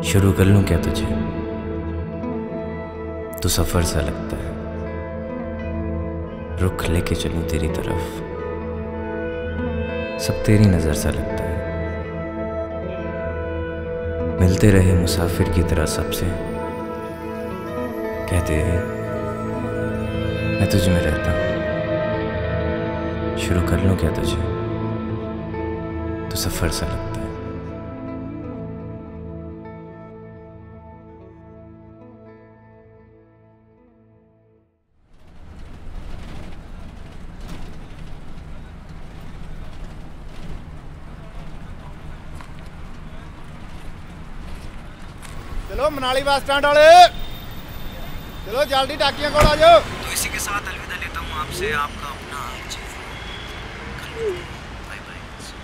शुरू कर लूं क्या तुझे? तो सफर सा लगता है, रुख लेके चलूं तेरी तरफ, सब तेरी नजर सा लगता है। मिलते रहे मुसाफिर की तरह सबसे, कहते हैं मैं तुझ में रहता हूं। शुरू कर लूं क्या तुझे? तो सफर सा लगता है। चलो मनाली बस स्टैंड वाले, चलो जल्दी टाकियां को आ जाओ। तो इसी के साथ अलविदा लेता हूँ आपसे, आपका अपना bye bye.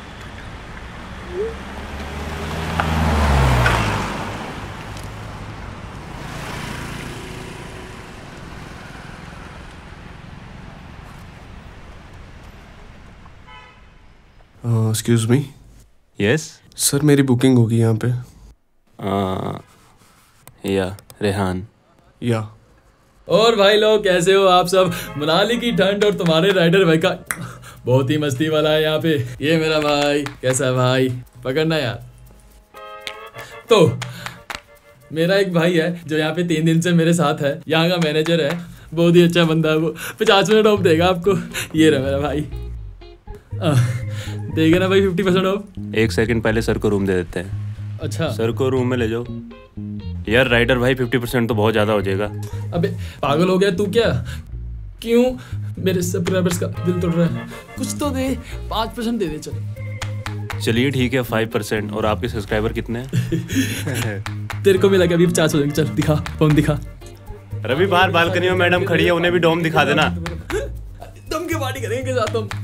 Excuse me. Yes sir मेरी बुकिंग होगी यहाँ पे। या रेहान। या और भाई लोग कैसे हो आप सब? मनाली की ठंड और तुम्हारे राइडर भाई का बहुत ही मस्ती वाला है यहाँ पे। ये मेरा भाई, कैसा है भाई? पकड़ना यार। तो मेरा एक भाई है जो यहाँ पे 3 दिन से मेरे साथ है, यहाँ का मैनेजर है, बहुत ही अच्छा बंदा है वो। 50 मिनट ऑफ देगा आपको। ये रहा मेरा भाई, देगा ना भाई 50% ऑफ। 1 सेकंड पहले सर को रूम दे देते हैं। अच्छा सर को रूम में ले जाओ। यार राइडर भाई 50% तो बहुत ज़्यादा हो जाएगा। अबे पागल हो गया तू क्या? क्यों मेरे सब्सक्राइबर्स का दिल तोड़ रहा है? कुछ तो दे, 5% दे दे चल। चलिए ठीक है 5%। और आपके सब्सक्राइबर कितने हैं? तेरे को भी लगा अभी 50 हो जाएंगे। चल दिखा, फोन दिखा। रवि बाहर बालकनी में मैडम खड़ी है, उन्हें भी डोम दिखा देना। दम के पार्टी करेंगे साथ हम।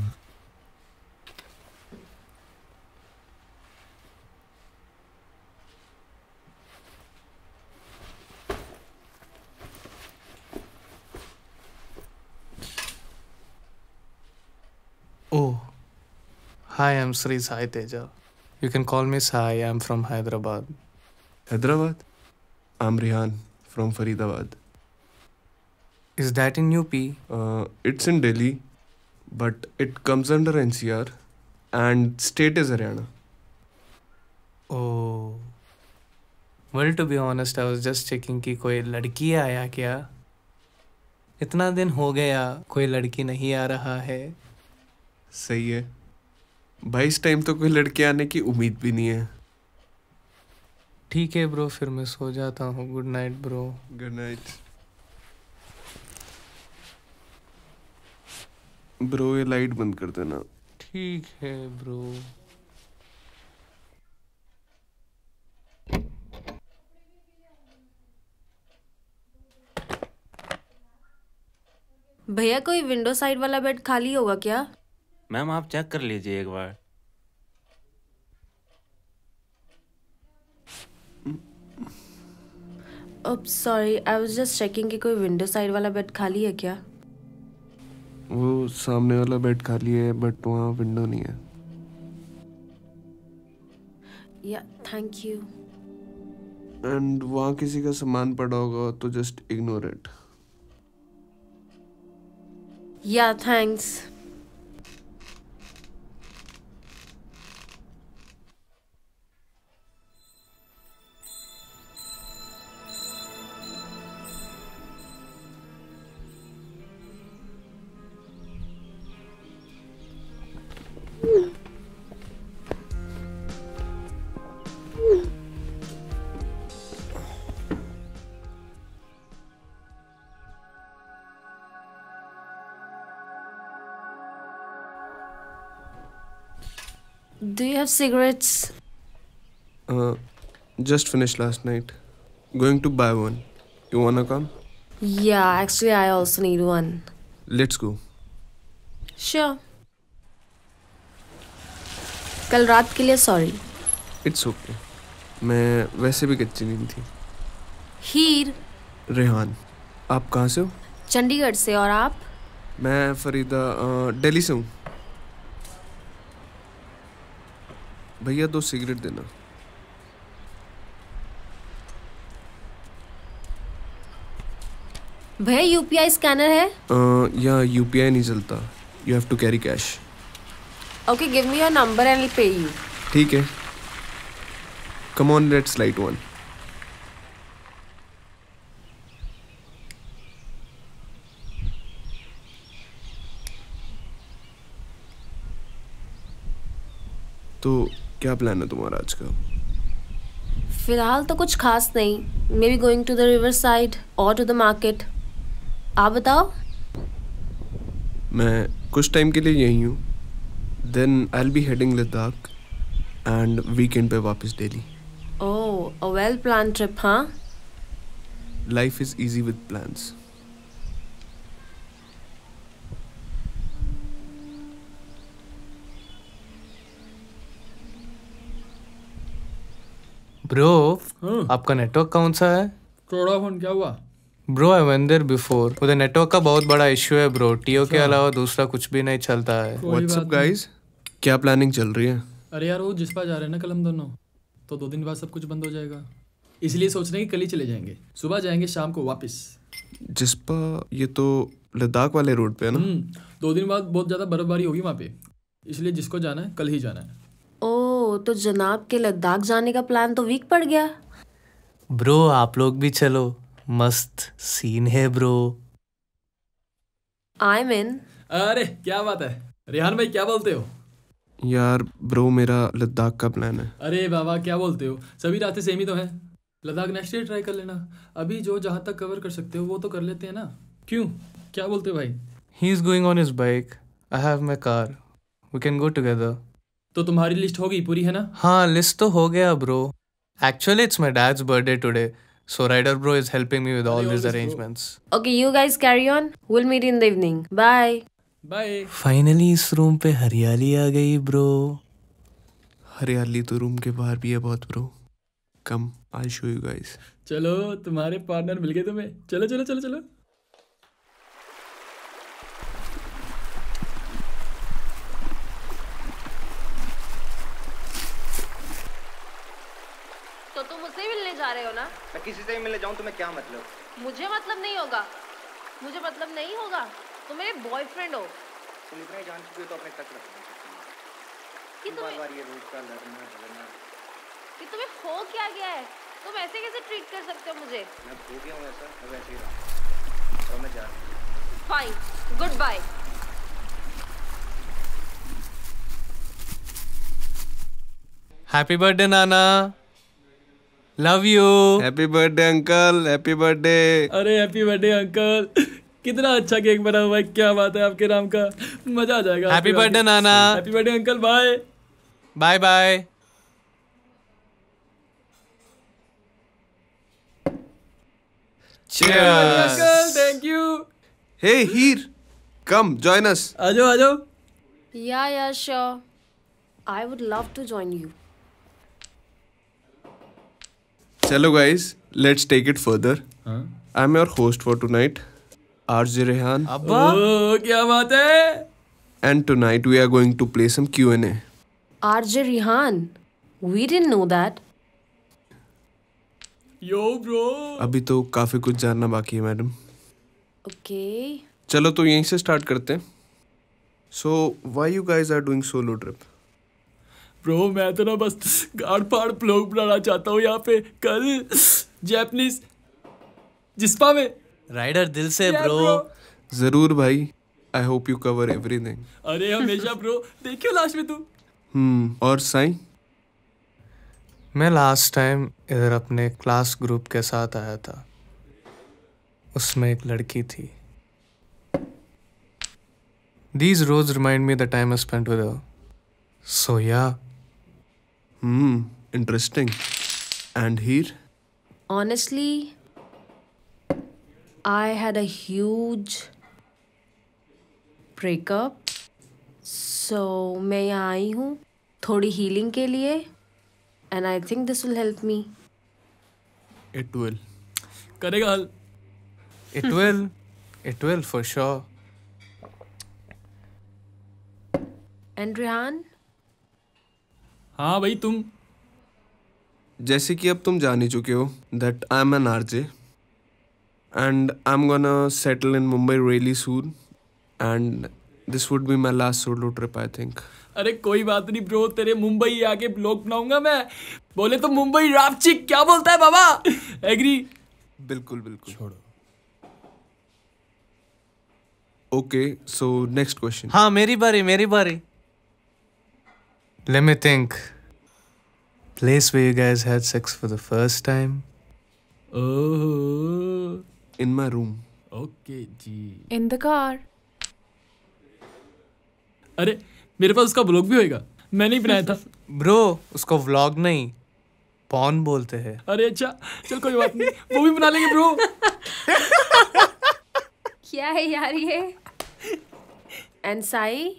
Oh, hi, I'm Sri Sai Teja. You can call me Sai. I'm from Hyderabad. Hyderabad. I'm Rehan from Faridabad. Is that in UP? It's in Delhi, but it comes under NCR, and state is Haryana. Oh. Well, to be honest, I was just checking कि कोई लड़की आया क्या? इतना दिन हो गया कोई लड़की नहीं आ रहा है। सही है भाई, इस टाइम तो कोई लड़के आने की उम्मीद भी नहीं है। ठीक है ब्रो, फिर मैं सो जाता हूँ। Good night bro. Good night bro. ये लाइट बंद कर देना। ठीक है ब्रो। भैया कोई विंडो साइड वाला बेड खाली होगा क्या? मैम आप चेक कर लीजिए एक बार। Sorry, I was just checking कि कोई विंडो साइड वाला बेड खाली है क्या? वो सामने वाला बेड खाली है, बट वहाँ विंडो नहीं है। या थैंक यू। एंड वहाँ किसी का सामान पड़ा होगा तो जस्ट इग्नोर इट। या thanks. Do you have cigarettes? Just finished last night. Going to buy one. You wanna come? Yeah, actually I also need one. Let's go. Sure. कल रात के लिए सॉरी। It's okay. मैं वैसे भी कच्ची नींद थी। हीर। रेहान। आप कहाँ से हो? चंडीगढ़ से। और आप? मैं दिल्ली से हूँ। भैया 2 सिगरेट देना। भैया यूपीआई स्कैनर है? यहाँ यूपीआई नहीं चलता, you have to carry cash. Okay, give me your number and I pay you. ठीक है, come on, let's light one. तो क्या प्लान है तुम्हारा आज का? फिलहाल तो कुछ खास नहीं, maybe going to the river side और टू द मार्केट। आप बताओ। मैं कुछ टाइम के लिए यहीं हूँ, then I will be heading Ladakh and weekend पे वापस Delhi. Oh, a well plan trip, हाँ? Life is easy with plans. Bro, आपका नेटवर्क कौन सा है? फोन क्या हुआ? Bro I went there before, उधर नेटवर्क का बहुत बड़ा इशू है ब्रो। टीओ के अलावा दूसरा कुछ भी नहीं चलता है। व्हाट्स अप गाइस, क्या प्लानिंग चल रही है? अरे यार, वो जिस पास जा रहे हैं ना कल हम दोनों, तो 2 दिन बाद सब कुछ बंद हो जाएगा, इसलिए सोच रहे हैं कि कल ही चले जाएंगे। सुबह जाएंगे, शाम को वापस। जिस्पा, ये तो लद्दाख वाले रोड पे है ना? 2 दिन बाद बहुत ज़्यादा बर्फबारी होगी वहाँ पे, इसलिए जिसको जाना है कल ही जाना है। ओह, तो जनाब के लद्दाख जाने का प्लान तो वीक पड़ गया। ब्रो आप लोग भी चलो, मस्त सीन है ब्रो। I mean. अरे क्या बात है रेहान भाई, क्या बोलते हो? यार ब्रो, मेरा लद्दाख का प्लान है। अरे बाबा क्या बोलते हो, सभी रातें सेम ही तो हैं। लद्दाख नेक्स्ट ईयर ट्राई कर लेना, अभी जो जहाँ तक कवर कर सकते हो वो तो कर लेते हैं ना। क्यों, क्या बोलते हो भाई? He is going on his bike, I have my car, we can go together. तो तुम्हारी लिस्ट होगी पूरी, है ना? हाँ, लिस्ट तो हो गया bro. Actually it's my dad's birthday today, so Rider bro is helping me with all these arrangements. Okay, you guys carry on. We'll meet in the evening. Bye. Bye. Finally इस room पे हरियाली आ गई bro. हरियाली तो room के बाहर भी है बहुत bro. Come, I show you guys. चलो, तुम्हारे पार्टनर मिल गए तुम्हें। चलो चलो चलो चलो। तो तुम मुझसे ही मिलने जा रहे हो ना? मैं किसी से भी मिलने जाऊँ तुम्हें क्या मतलब? मुझे मतलब नहीं होगा। मुझे मतलब नहीं होगा। तुम मेरे बॉयफ्रेंड हो। तुम इतना ही जान चुके हो तो अपने तक रखना। कि बार बार ये रोज का लड़ना कि तुम्हें हो क्या गया है? तुम ऐसे कैसे ट्रीट कर सकते हो मुझे? मैं हो गया हूँ ऐसा, अब ऐसे ही रहा और मैं जा रहा हूँ। Fine, good bye. Happy birthday nana, love you. Happy birthday uncle, happy birthday. अरे हैप्पी बर्थडे अंकल, कितना अच्छा केक बना हुआ है, क्या बात है आपके नाम का, मजा आ जाएगा। Happy birthday nana. Happy birthday uncle, bye bye bye. Cheers. Uncle, thank you. Hey Heer, come join us. आ जाओ आ जाओ। Yeah, sure. I would love to join you. चलो guys, let's take it further. हाँ? I'm your host for tonight, RJ Rehan, अब्बा, ओ क्या बात है। and tonight we are going to play some Q&A. RJ Rihan. We didn't know that. Yo bro. अभी तो काफी कुछ जानना बाकी है मैडम। Okay. चलो तो यहीं से स्टार्ट करते हैं। So why you guys are doing solo trip? Bro मैं तो ना बस गाड़ फाड़ ब्लॉग बनाना चाहता हूँ यहाँ पे, कल जैपनीज जिस्पा में। राइडर दिल से Yeah, ब्रो। bro. जरूर भाई, I hope you cover everything. अरे हमेशा ब्रो, देखियो लास्ट में तू। और साईं? मैं लास्ट टाइम इधर अपने क्लास ग्रुप के साथ आया था, उसमें एक लड़की थी। These roads remind me the time I spent with her. So yeah. Interesting. And Heer? Honestly, I had a huge breakup. So मैं यहाँ आई हूँ थोड़ी healing के लिए. And I think this will help me. It will. करेगा हल। It will. It will for sure. And Rehan? हाँ भाई तुम। जैसे कि अब तुम जान ही चुके हो that I am an RJ and I'm gonna settle in Mumbai really soon, and this would be my last solo trip, I think. अरे कोई बात नहीं ब्रो, तेरे मुंबई आके ब्लॉग बनाऊंगा मैं। बोले तो मुंबई रापचिक, क्या बोलता है बाबा? एग्री? बिल्कुल बिल्कुल। छोड़ो। Okay, so next question. हाँ मेरी बारी। Let me think. Place where you guys had sex for the first time? Oh, In my room. Okay जी। In the car. अरे मेरे पास उसका ब्लॉग भी होएगा, मैंने ही बनाया था। ब्रो उसको व्लॉग नहीं, पॉन बोलते हैं। अरे अच्छा, चल कोई बात नहीं, वो भी बना लेंगे ब्रो। क्या है यार ये? And Sai?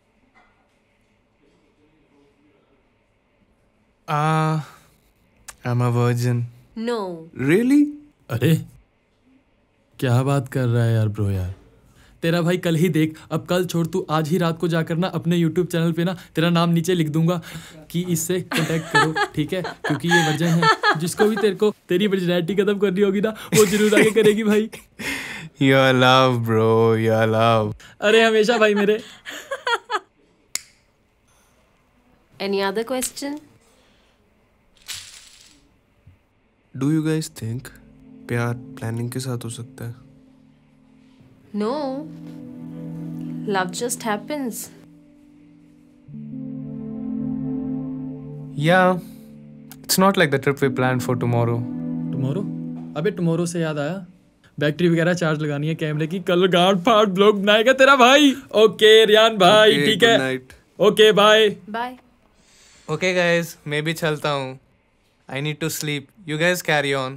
I'm a virgin. No. Really? अरे क्या बात कर रहा है यार ब्रो यार। तेरा भाई कल ही देख, अब कल छोड़, तू आज ही रात को जाकर ना अपने YouTube चैनल पे ना तेरा नाम नीचे लिख दूंगा कि इससे कांटेक्ट करो, ठीक है? क्योंकि ये वर्जन है, जिसको भी तेरे को तेरी वर्जिनिटी खत्म करनी होगी ना, वो जरूर आगे करेगी भाई। Your love, bro. Your love. अरे हमेशा भाई मेरे। Any other question? Do you guys think प्यार प्लानिंग के साथ हो सकता है? No. Love just happens. Yeah. It's not like the trip we planned for tomorrow. Tomorrow? अबे टुमारो से याद आया, बैटरी वगैरह चार्ज लगानी है कैमरे की, कल गांड फाड़ ब्लॉग बनाएगा तेरा भाई। ओके रियान भाई, Okay, ठीक good है? night. Okay bye. Bye. Okay guys, मैं भी चलता हूँ. I need to sleep. You guys carry on.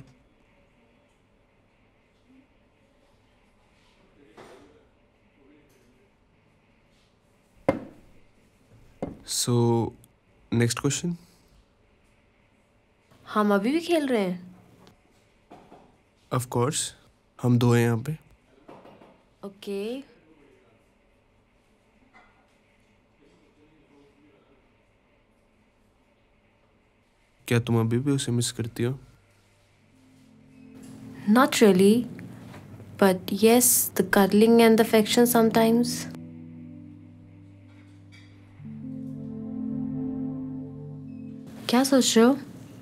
So, next question. हम अभी भी खेल रहे हैं? Of course, हम दो हैं यहाँ पे। ओके। क्या तुम अभी भी उसे मिस करती हो? Not really, but yes, the cuddling and the affection sometimes. क्या सोच रहे हो?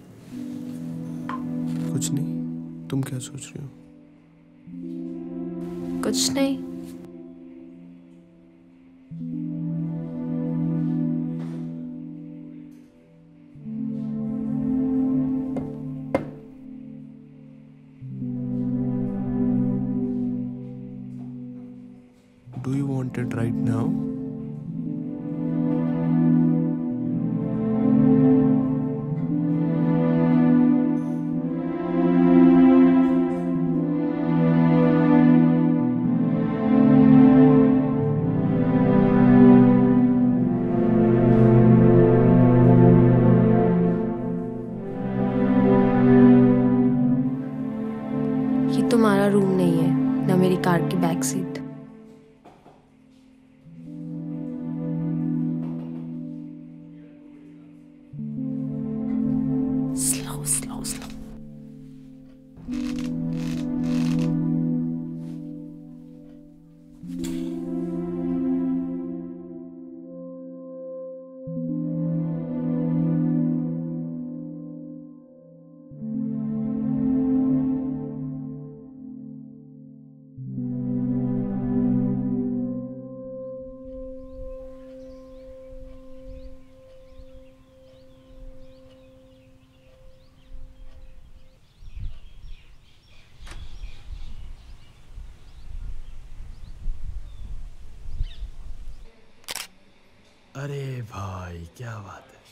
कुछ नहीं, तुम क्या सोच रही हो? कुछ नहीं। Do you want it right now? ये तुम्हारा रूम नहीं है, ना मेरी कार की back seat. Slow slow slow. अरे भाई क्या बात है।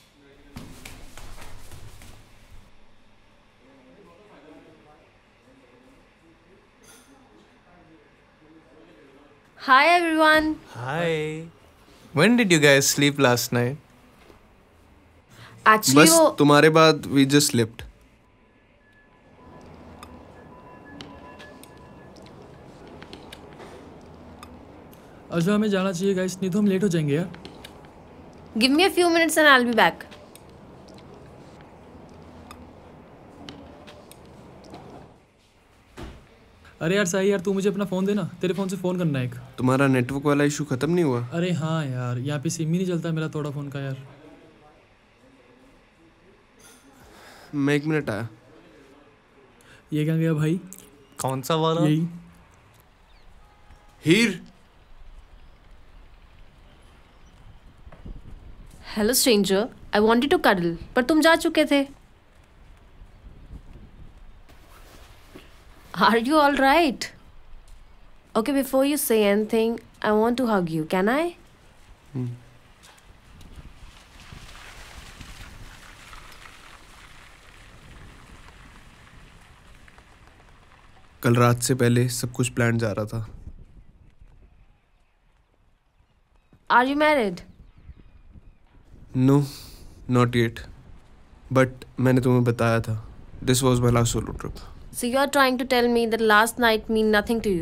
Hi everyone. Hi. When did you guys sleep last night? Actually बस वो तुम्हारे बाद we just slept. अच्छा हमें जाना चाहिए गाइस, नहीं तो हम लेट हो जाएंगे यार। Give me a few minutes and I'll be back. अरे यार साई यार, तू मुझे अपना फ़ोन देना, तेरे फ़ोन से फ़ोन करना है एक। तुम्हारा नेटवर्क वाला इशू खत्म नहीं हुआ? अरे हाँ यार, यहाँ पे सिम ही नहीं चलता मेरा थोड़ा फ़ोन का यार। मैं 1 मिनट आया। ये क्या गया भाई? कौन सा वाला? यही। Heer, hello stranger, I wanted to cuddle, पर तुम जा चुके थे। Are you all right? Okay, before you say anything, I want to hug you, can I? कल रात से पहले सब कुछ प्लान जा रहा था। Are you married? No, not yet, but मैंने तुम्हें बताया था, this was my last solo trip. So you are trying to tell me that last night mean nothing to you?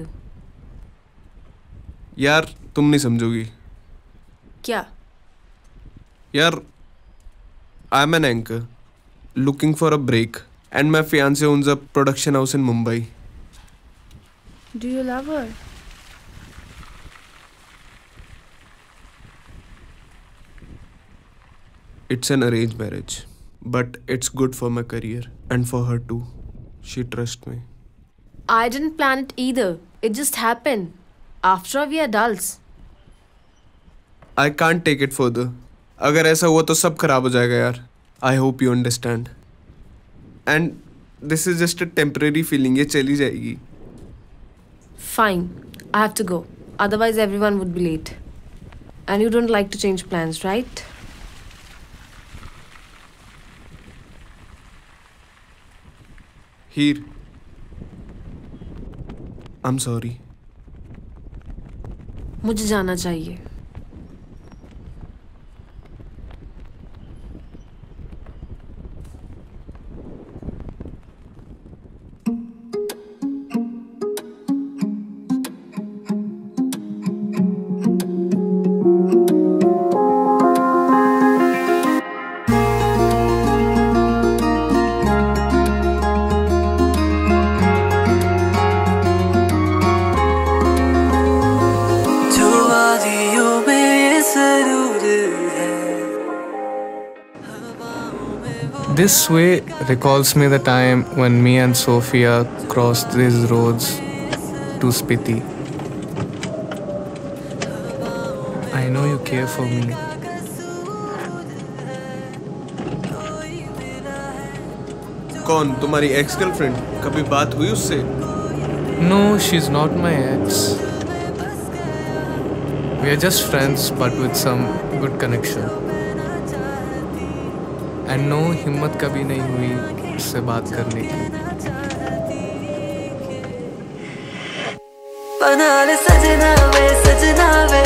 यार तुम नहीं समझोगी। क्या? यार, I am an anchor looking for a break and my fiance owns a production house in Mumbai. Do you love her? It's an arranged marriage, but it's good for my career and for her too. She trusts me. I didn't plan it either. It just happened. After all, we are adults. I can't take it further. अगर ऐसा हुआ तो सब खराब हो जाएगा यार. I hope you understand. And this is just a temporary feeling. ये चली जाएगी. Fine. I have to go. Otherwise, everyone would be late. And you don't like to change plans, right? Here. I'm sorry. मुझे जाना चाहिए. This way recalls me the time when me and Sophia crossed these roads to Spiti. I know you care for me. कौन? तुम्हारी ex girlfriend? कभी बात हुई उससे? No, she's not my ex. We are just friends, but with some good connection. And no, हिम्मत कभी नहीं हुई उससे बात करने की. बना ले सजना वे, सजना वे,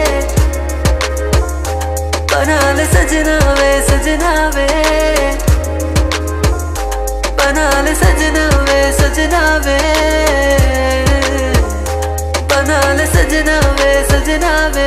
बना ले सजना वे, सजना वे, बना ले सजना वे, सजना वे, बना ले सजना वे, सजना वे.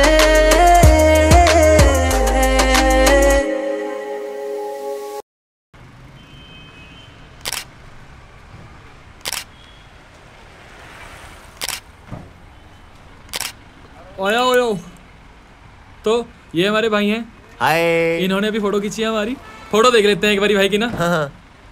ओयो ओयो, तो ये हमारे भाई हैं. हाय. इन्होंने अभी फोटो खींची है हमारी. फोटो देख लेते हैं एक बारी भाई की ना. हाँ.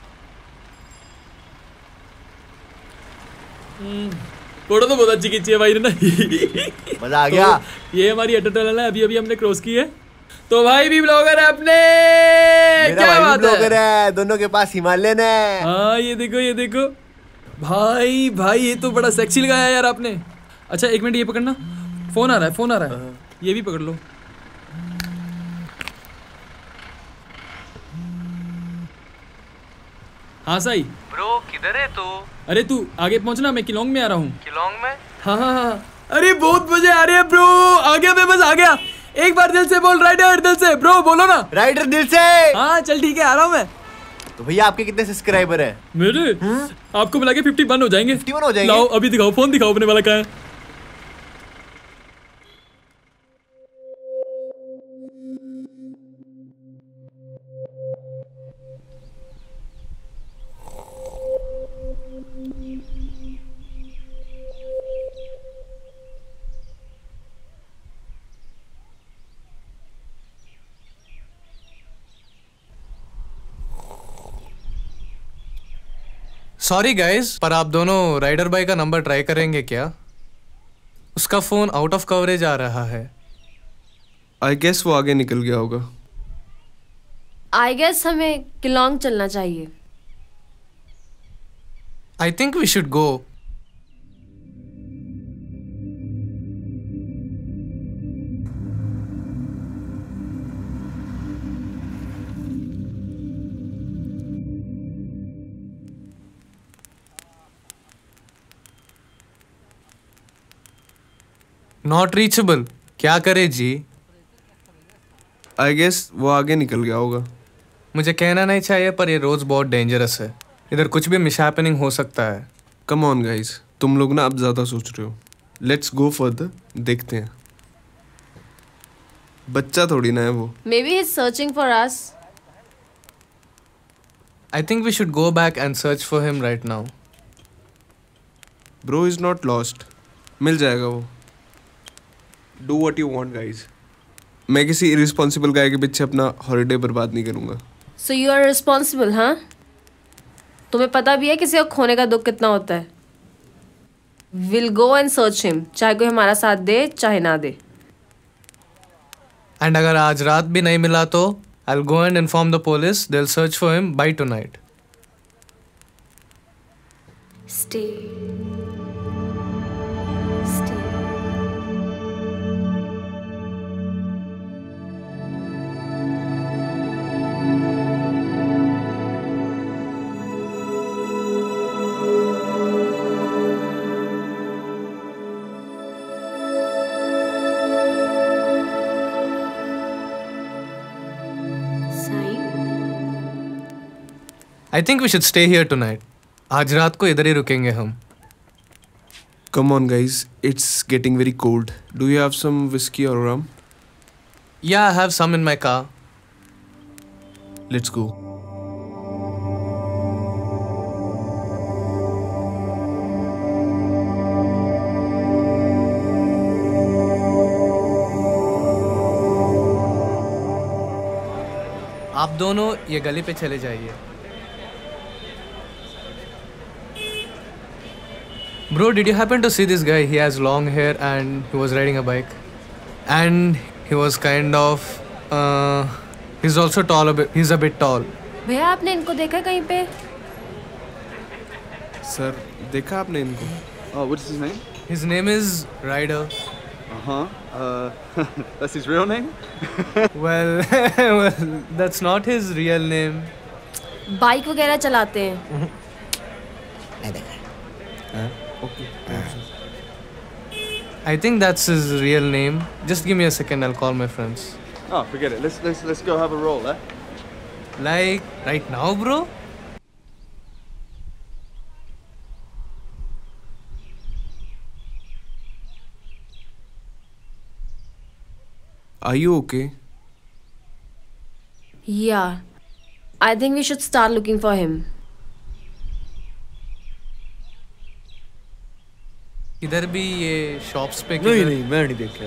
फोटो तो बहुत अच्छी खींची है भाई ने ना. मजा आ गया. तो ये हमारी एडिटोरियल है, अभी अभी हमने क्रॉस की है. तो भाई भी ब्लॉगर है अपने. मेरा क्या भाई बात भी ब्लॉगर है. दोनों के पास हिमालयन है. हाँ ये देखो ये देखो भाई. भाई ये तो बड़ा सेक्सी लगाया यार आपने. अच्छा एक मिनट, ये पकड़ना. फोन आ रहा है, फोन आ रहा है. ये भी पकड़ लो. हाँ साई. ब्रो किधर है तू? अरे तू आगे पहुंचना, मैं किलोंग में आ रहा हूँ. किलोंग में? हाँ हाँ हाँ. अरे बहुत मजे आ रहे हैं ब्रो. आ गया मैं, बस आ गया. एक बार दिल से बोल राइडर, दिल से ब्रो बोलो ना. राइडर दिल से. हाँ चल ठीक है, आ रहा हूँ मैं. तो भैया आपके कितने सब्सक्राइबर है? मेरे आपको मिला के 51 हो जाएंगे. 51 हो जाएंगे. लाओ अभी दिखाओ, फोन दिखाओ अपने वाला. कहाँ है? सॉरी गाइस, पर आप दोनों राइडर भाई का नंबर ट्राई करेंगे क्या? उसका फोन आउट ऑफ कवरेज आ रहा है। आई गेस वो आगे निकल गया होगा। आई गेस हमें किलोंग चलना चाहिए। I think we should go. Not reachable. क्या करे जी? आई गेस वो आगे निकल गया होगा। मुझे कहना नहीं चाहिए पर ये रोज बहुत डेंजरस है। इधर कुछ भी मिसहैपनिंग हो सकता है। कम ऑन गाइस, तुम लोग ना अब ज़्यादा सोच रहे हो। लेट्स गो फर्दर, देखते हैं। बच्चा थोड़ी ना है वो। Maybe he is searching for us. I think we should go back and search for him right now. Bro is not lost. मिल जाएगा वो। Do what you want guys. मैं किसी इरिस्पॉन्सिबल गाय के पीछे अपना हॉलीडे बर्बाद नहीं करूंगा। सो यू आर रिस्पॉन्सिबल, हाँ? तुम्हें पता भी है किसी को खोने का दुख कितना होता है। Will go and search him, चाहे कोई हमारा साथ दे चाहे ना दे। एंड अगर आज रात भी नहीं मिला तो I will go and inform the police. They will search for him by tonight. Stay. I think we should stay here tonight. आज रात को इधर ही रुकेंगे हम। Come on guys, it's getting very cold. Do you have some whisky और rum? या I have some in my car. Let's go. आप दोनों ये गली पे चले जाइए। Bro, did you happen to see this guy? He has long hair and he was riding a bike. And he was kind of... he's also tall a bit. He's a bit tall. भैया आपने इनको देखा कहीं पे? Sir, देखा आपने इनको? Oh, what's his name? His name is Ryder. That's his real name? Well, well, that's not his real name. Bike वगैरह चलाते हैं। Okay. I think that's his real name. Just give me a second. I'll call my friends. Oh, forget it. Let's go have a roll, eh? Like right now, bro? Are you okay? Yeah, I think we should start looking for him. इधर भी ये shops पे नहीं, मैं नहीं देखा।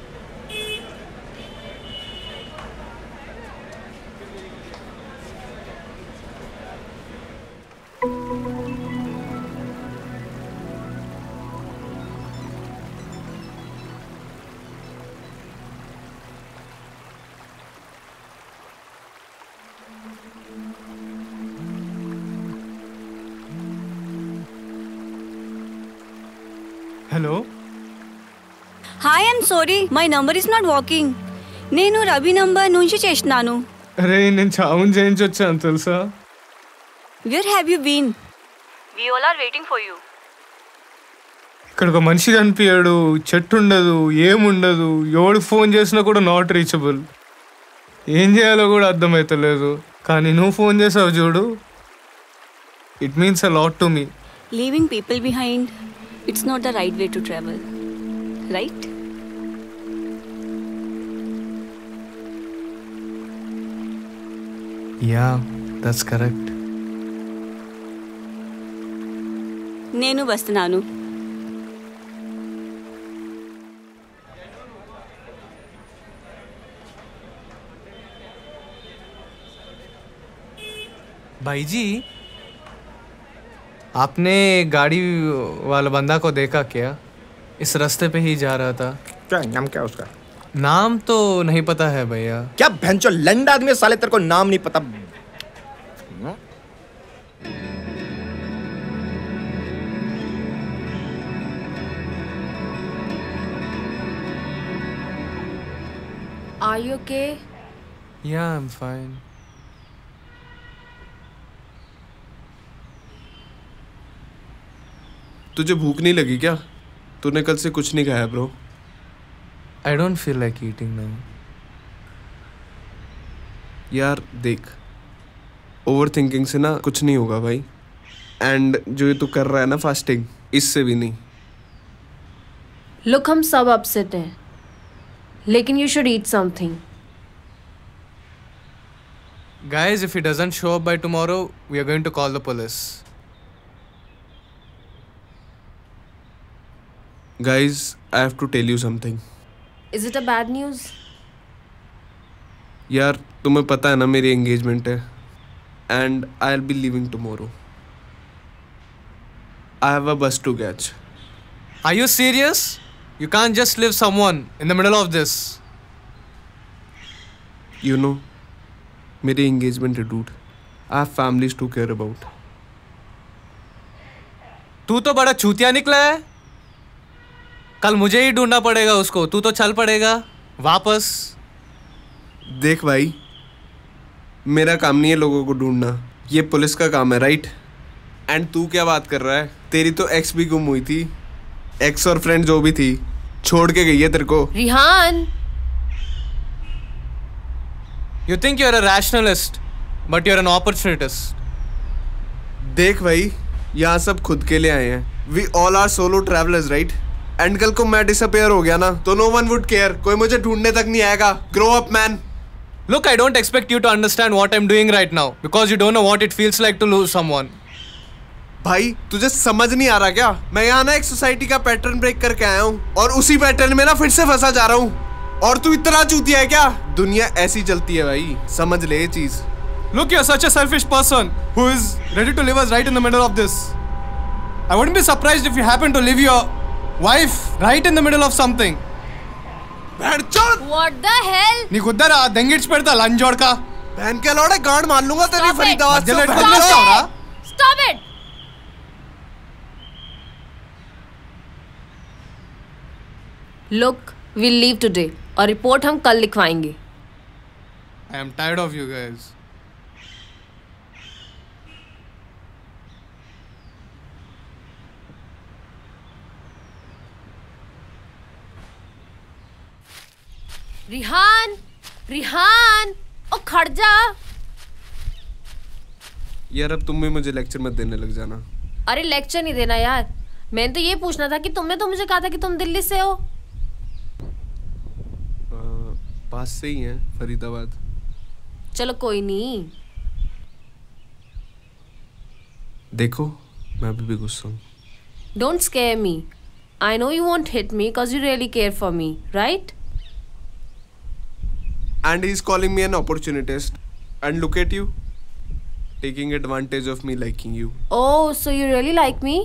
Hello? Hi, I'm sorry. My number is not working. నేను Ravi number నుంచి చేస్తున్నాను. అరే నేను చావుని చేయించొచ్చాను తెలుసా? Where have you been? We all are waiting for you. ఇక్కడ ఒక మనిషి కనిపించాడు, చెట్టు ఉండదు, ఏముండదు, ఎవడికి ఫోన్ చేసినా కూడా నాట్ రీచబుల్. ఏం చేయాలో కూడా అర్థమవుతలేదు. కానీ నువ్వు ఫోన్ చేసావు చూడు, it means a lot to me. Leaving people behind, it's not the right way to travel, right? Yeah, that's correct. నేను వస్తున్నాను. भाई जी, आपने गाड़ी वाला बंदा को देखा क्या? इस रास्ते पे ही जा रहा था। क्या नाम क्या उसका? नाम तो नहीं पता है भैया। क्या भैंचो लंडा आदमी साले, तेरे को नाम नहीं पता? Are you okay? Yeah, I'm fine. तुझे भूख नहीं लगी क्या? तूने कल से कुछ नहीं खाया bro. I don't feel like eating now. यार देख, ओवर थिंकिंग से ना कुछ नहीं होगा भाई। एंड जो ये तू कर रहा है ना फास्टिंग, इससे भी नहीं। Look, हम सब अपसेट हैं, लेकिन you should eat something. Guys, if he doesn't show up by tomorrow, we are going to call the police. Guys, I have to tell you something. Is it a bad news? यार तुम्हें पता है ना मेरी engagement है and I will be leaving tomorrow. I have a bus to catch. Are you serious? You can't just leave someone in the middle of this. You know, मेरी engagement है dude. I have families to care about. तू तो बड़ा चूतिया निकला है। कल मुझे ही ढूंढना पड़ेगा उसको। तू तो चल पड़ेगा वापस। देख भाई, मेरा काम नहीं है लोगों को ढूंढना, ये पुलिस का काम है, राइट? एंड तू क्या बात कर रहा है? तेरी तो एक्स भी गुम हुई थी। एक्स और फ्रेंड जो भी थी छोड़ के गई है तेरे को। Rihan, You think you're a rationalist, but you're an opportunist. देख भाई, यहाँ सब खुद के लिए आए हैं। We all are solo travelers, right? And कल को मैं डिसअपियर हो गया ना तो no one would care. कोई मुझे ढूंढने तक नहीं आएगा। Grow up, man. Look, I don't expect you to understand what I'm doing right now because you don't know what it feels like to lose someone. भाई तुझे समझ नहीं आ रहा क्या? मैं यहाँ ना एक सोसाइटी का पैटर्न ब्रेक करके आया हूँ और उसी पैटर्न में ना फिर से फंसा जा रहा हूँ। और तू इतना चूतिया है क्या? दुनिया ऐसी चलती है भाई, समझ ले ये चीज। Look, you're such a selfish person who is ready to leave us right in the middle of this. I wouldn't be surprised if you happen to leave your wife right in the middle of something. what the hell? नी खुदर आ दंगिट्स पड़ता लंजोड़ का। बहन के लौड़े गांड मार लूंगा तेरी फरीदाबाद से। Stop it! Look, we'll leave today और रिपोर्ट हम कल लिखवाएंगे। I am tired of you guys. Rihan, Rihan, ओ खड़ जा। यार अब तुम भी मुझे लेक्चर मत देने लग जाना। अरे लेक्चर नहीं देना यार, मैंने तो ये पूछना था कि तुमने तो मुझे कहा था कि तुम दिल्ली से हो। पास से ही है फरीदाबाद। चलो कोई नहीं। देखो मैं अभी भी गुस्सा हूँ। Don't scare me. I know you won't hit me because you really care for me, right? And he's calling me an opportunist. And look at you, taking advantage of me liking you. Oh, so you really like me?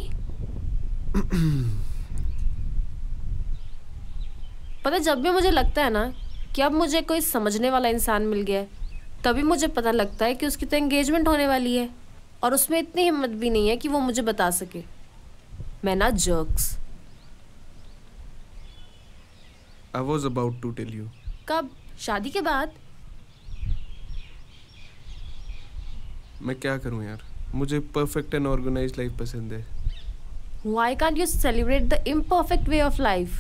पता जब भी मुझे लगता है ना कि अब मुझे कोई समझने वाला इंसान मिल गया है, तभी मुझे पता लगता है कि उसकी तो एंगेजमेंट होने वाली है और उसमें इतनी हिम्मत भी नहीं है कि वो मुझे बता सके। मैं ना jerks. I was about to tell you. कब? शादी के बाद? मैं क्या करूं यार, मुझे परफेक्ट एंड ऑर्गेनाइज्ड लाइफ पसंद है। Why can't you celebrate the imperfect way of life?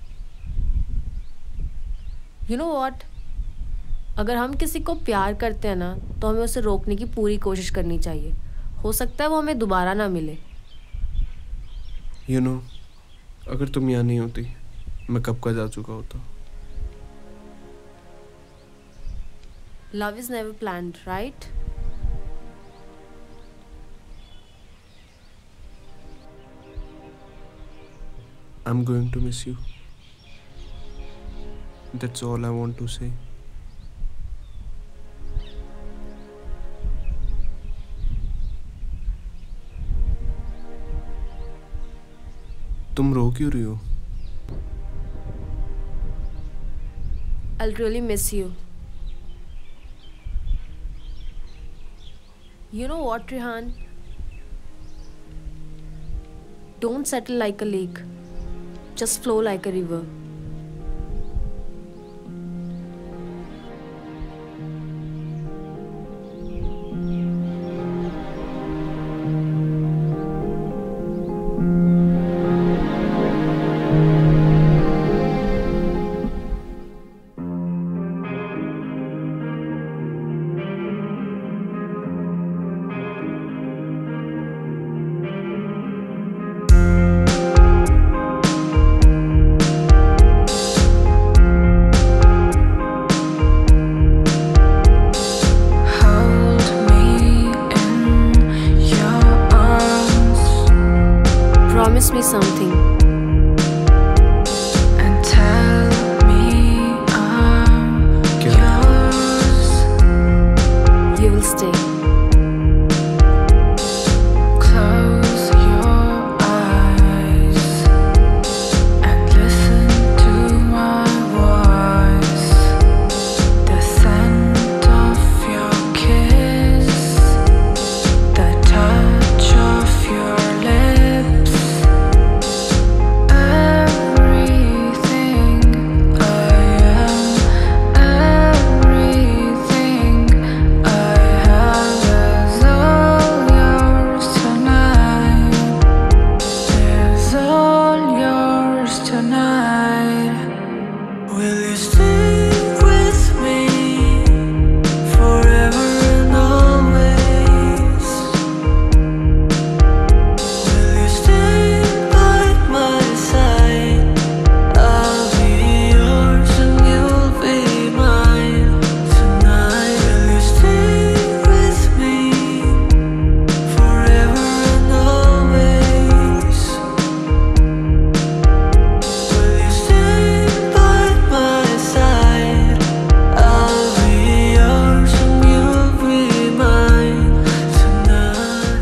You know what? अगर हम किसी को प्यार करते हैं ना तो हमें उसे रोकने की पूरी कोशिश करनी चाहिए। हो सकता है वो हमें दोबारा ना मिले। You know, अगर तुम यहाँ नहीं होती मैं कब का जा चुका होता। Love is never planned, right? I'm going to miss you. That's all I want to say. तुम रो क्यों रही हो? I'll really miss you. You know what, Rehan? Don't settle like a lake. Just flow like a river. Promise me something. And tell me I'm yours. You will stay. Close your eyes and listen to my voice. The scent of your kiss, the touch of your lips. Everything I am, everything I have is all yours tonight. Is all yours tonight. Will you stay with me forever and always? Will you stay by my side? I'll be yours and you'll be mine tonight. Will you stay with me forever and always? Will you stay by my side? I'll be yours and you'll be mine tonight.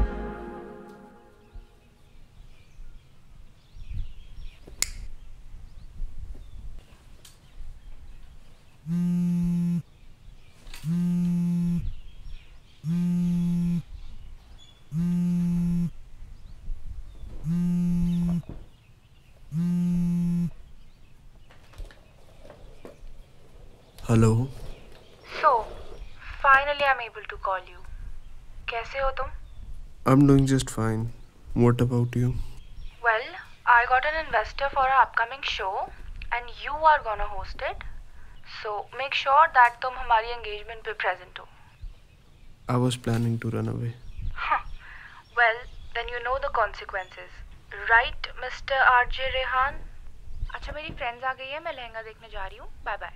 Hello. So, finally I'm able to call you. कैसे हो तुम? I'm doing just fine. What about you? Well, I got an investor for our upcoming show and you are gonna host it. So, make sure that तुम हमारी engagement पे present हो. I was planning to run away. Well, then you know the consequences. Right, Mr. RJ Rehan? अच्छा मेरी friends आ गई है, मैं लहंगा देखने जा रही हूँ. Bye bye.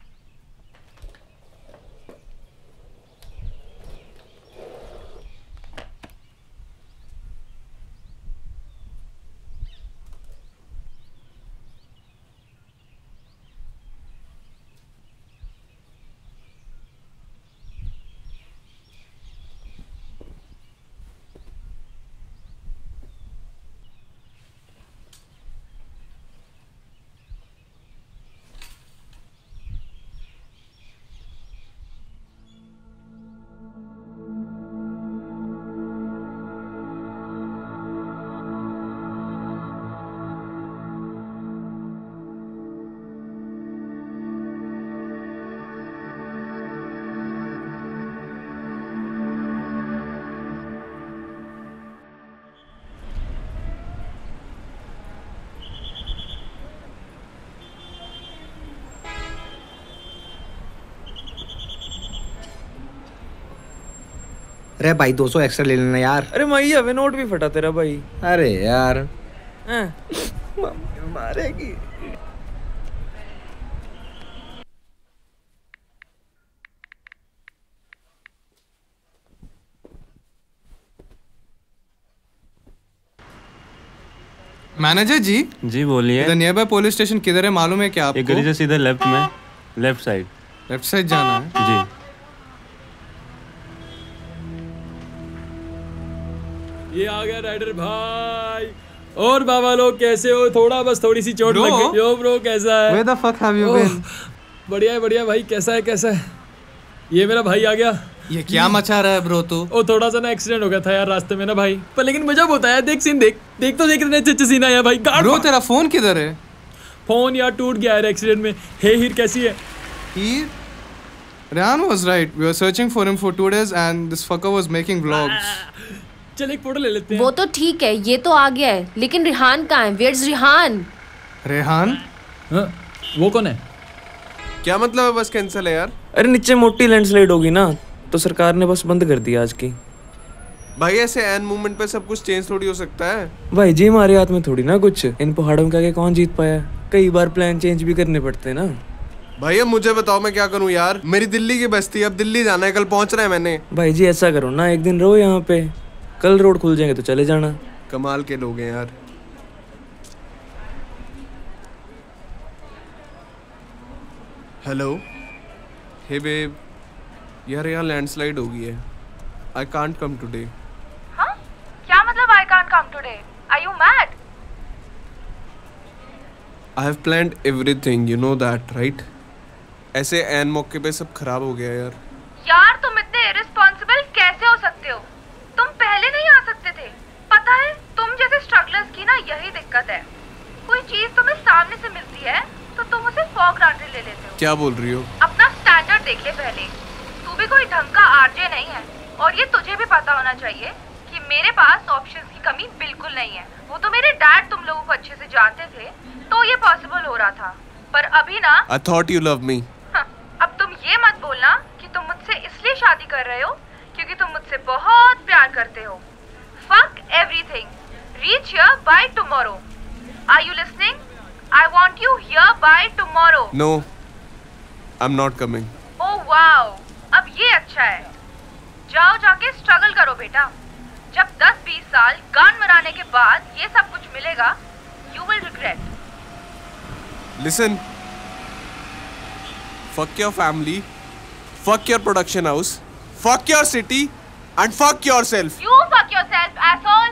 अरे भाई 200 एक्स्ट्रा ले लेना यार। अरे भाई अबे नोट भी फटा तेरा भाई। अरे यार मारेगी। मैनेजर जी। जी बोलिए। इधर नियर बाय पुलिस स्टेशन किधर है मालूम है क्या आपको? एक गली से सीधे लेफ्ट में, लेफ्ट साइड। लेफ्ट साइड जाना है? जी। ये आ गया राइडर भाई, और बाबा लोग कैसे हो? थोड़ा बस थोड़ी सी चोट लग गई। यो ब्रो कैसा है? Where the fuck have you been? बढ़िया भाई, कैसा है? ये मेरा भाई आ गया। ये क्या मचा रहा है ब्रो तू? ओ थोड़ा सा ना एक्सीडेंट हो गया था यार रास्ते में ना भाई, पर लेकिन मजा बहुत आया। देख सीन देख इतने अच्छे सीन आया भाई। ब्रो तेरा फोन किधर है? फोन यार टूट गया है एक्सीडेंट में। हे हीर कैसी है? हीर? Rehan was right. We were searching for him for 2 days and this fucker was making vlogs. चल एक फोटो ले लेते हैं। वो तो ठीक है, ये तो आ गया है, लेकिन रिहान कहाँ है? Where's रिहान? रेहान? वो कौन है? क्या मतलब है बस कैंसिल है यार? अरे नीचे मोटी लैंडस्लाइड होगी ना, तो सरकार ने बस बंद कर दिया आज की। भाई ऐसे एन मूवमेंट पे सब कुछ चेंज थोड़ी हो सकता है। भाई जी हमारे हाथ में थोड़ी ना कुछ, इन पहाड़ों के आगे कौन जीत पाया? कई बार प्लान चेंज भी करने पड़ते हैं ना। भाई अब मुझे बताओ मैं क्या करूं यार? मेरी दिल्ली की बस्ती, अब दिल्ली जाना है, कल पहुंच रहा है मैंने। भाई जी ऐसा करो ना, एक दिन रहो यहाँ पे, कल रोड खुल जाएंगे तो चले जाना। कमाल के लोग हैं यार। हेलो, हे बेब, यार यहाँ लैंडस्लाइड हो गई है। I can't come today. हाँ? क्या मतलब I can't come today? Are you mad? I have planned everything, you know that right? ऐसे एन मौके पे सब खराब हो गया यार। यार तुम इतने इररिस्पॉन्सिबल कैसे हो सकते हो? तुम पहले नहीं आ सकते थे? पता है तुम जैसे स्ट्रगलर्स की ना यही दिक्कत है। कोई चीज तुम्हें सामने से मिलती है तो तुम उसे फॉर ग्रांटेड ले लेते हो। क्या बोल रही हो? अपना स्टैंडर्ड देख ले पहले। तू भी कोई ढंग का आरजे नहीं है, और ये तुझे भी पता होना चाहिए कि मेरे पास ऑप्शंस की कमी बिल्कुल नहीं है। वो तो मेरे डैड तुम लोगों को अच्छे से जानते थे तो ये पॉसिबल हो रहा था, पर अभी ना। I thought you loved me. अब तुम ये मत बोलना कि तुम मुझसे इसलिए शादी कर रहे हो क्योंकि तुम मुझसे बहुत प्यार करते हो। Fuck everything. Reach here by tomorrow. Are you listening? I want you here by tomorrow. No, I'm not coming. Oh wow. अब ये अच्छा है। जाओ जाके स्ट्रगल करो बेटा। जब 10-20 साल गान मराने के बाद ये सब कुछ मिलेगा, you will regret. Listen. Fuck your family, fuck your production house, fuck your city, and fuck yourself. You fuck yourself, asshole.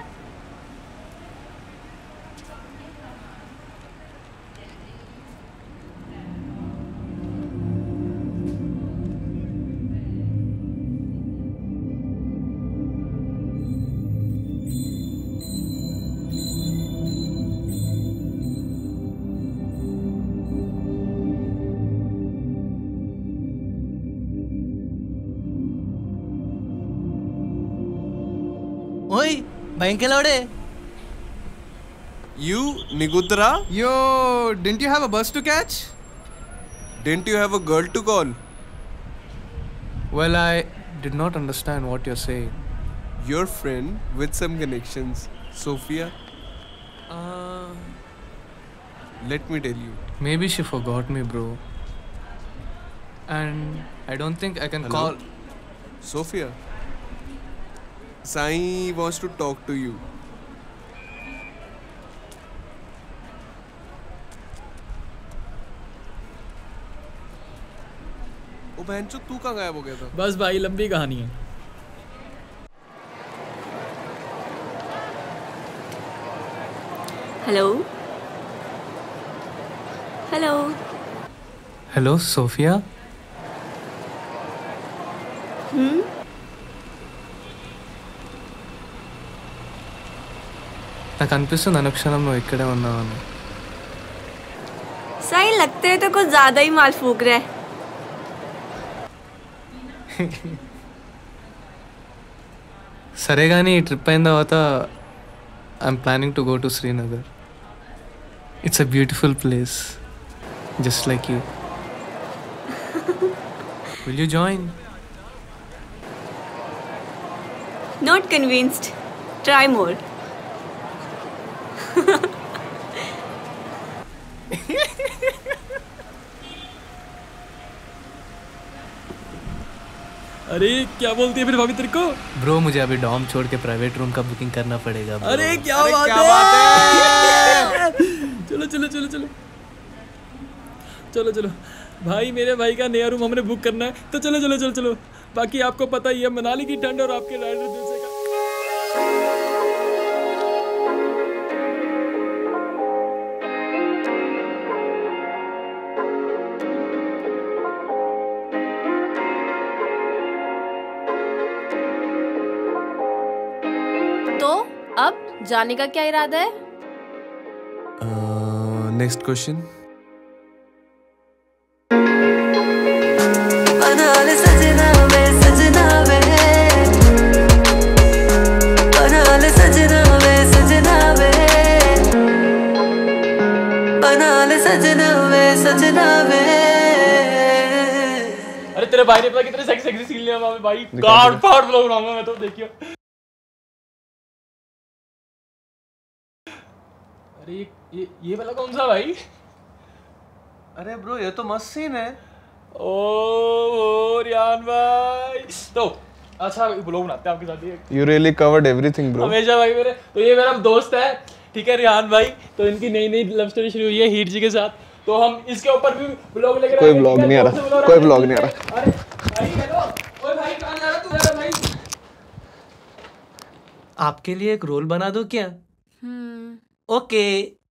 ओए बैंक लौड़े। You, Nigudra? Yo, didn't you have a bus to catch? Didn't you have a girl to call? Well, I did not understand what you're saying. Your friend with some connections, Sophia? Let me tell you. Maybe she forgot me, bro. And I don't think I can Hello? call. Sophia? Sai wants to talk to you. ओ बहनचोद तू कहाँ गायब हो गया था? बस भाई लंबी कहानी है। Hello hello Hello, Sophia? నాకు అనిపిస్తుంది అనుక్షణం నువ్వు ఇక్కడే ఉన్నావని. सही लगते है तो कुछ ज्यादा ही माल फूक रहा है। సరే కానీ ఈ ట్రిప్ అయిన తర్వాత I'm planning to go to Srinagar. It's a beautiful place just like you. Will you join? Not convinced. Try more. अरे क्या बोलती है फिर भाभी तेरे को? ब्रो मुझे अभी डॉम छोड़ के प्राइवेट रूम का बुकिंग करना पड़ेगा bro. अरे क्या बात है? चलो चलो चलो चलो चलो चलो भाई, मेरे भाई का नया रूम हमने बुक करना है, तो चलो चलो चलो चलो। बाकी आपको पता ही है मनाली की ठंड और आपके राइडर दिल से का। अब जाने का क्या इरादा है? Next question. बना ले सजना वे सजना वे, बना ले सजना वे सजना वे, बना ले सजना वे सजना वे। अरे तेरे भाई ने पता कितने सेक्सी सीन लिया वहां पे भाई, गाड़ फाड़ ब्लॉग बनाऊंगा मैं तो, देखियो। अरे ये वाला कौन सा भाई? अरे ब्रो ये तो मस्त सीन है। ओ रियान भाई, तो अच्छा ब्लॉग बनाते हैं आपके साथ। You really covered everything, bro. हमेशा भाई मेरे, तो ये मेरा दोस्त है, ठीक है, रियान भाई। तो इनकी नई लव स्टोरी शुरू हुई है हीट जी के साथ, तो हम इसके ऊपर भी ब्लॉग लेकर कोई ब्लॉग नहीं आ रहा, कोई ब्लॉग नहीं आ रहा। अरे भाई हेलो, ओए भाई कहां जा रहा तू? यार भाई आपके लिए एक रोल बना दो क्या? ओके